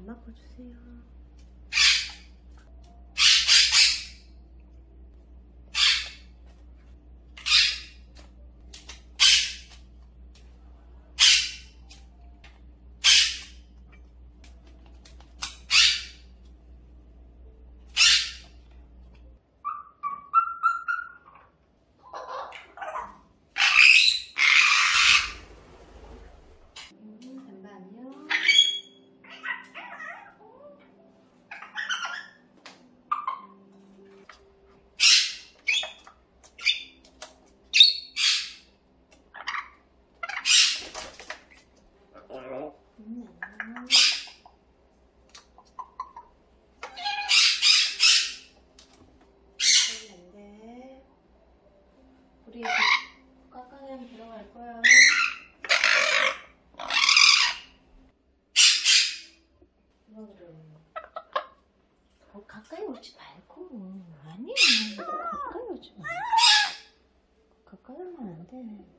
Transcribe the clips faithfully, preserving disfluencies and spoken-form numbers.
바꿔주세요. 우리 깎아내면 들어갈 거야. 뭐 그래? 어, 가까이 오지 말고. 아니, 가까이 오지 마. 가까이 오면 안 돼.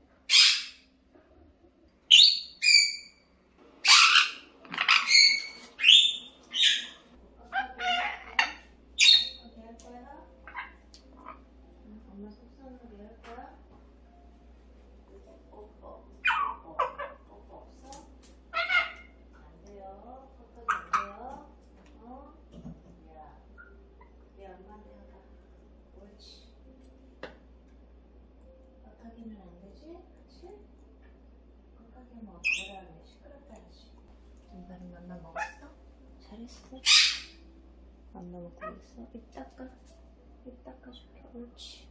엄마 속상하게 할 거야? 뽀뽀, 뽀뽀, 뽀뽀 없어? 안 돼요. 뽀뽀는 안 돼요. 어? 야, 내 엄마한테 하자. 옳지. 깍하기는 안 되지? 그치? 깍하기 뭐 뭐라 그래? 시끄럽다 하지. 김바른 맘마 먹었어? 잘했어. 맘마 먹고 있어? 입 닦아. 입 닦아줄게. 옳지.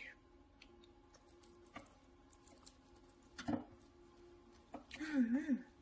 음.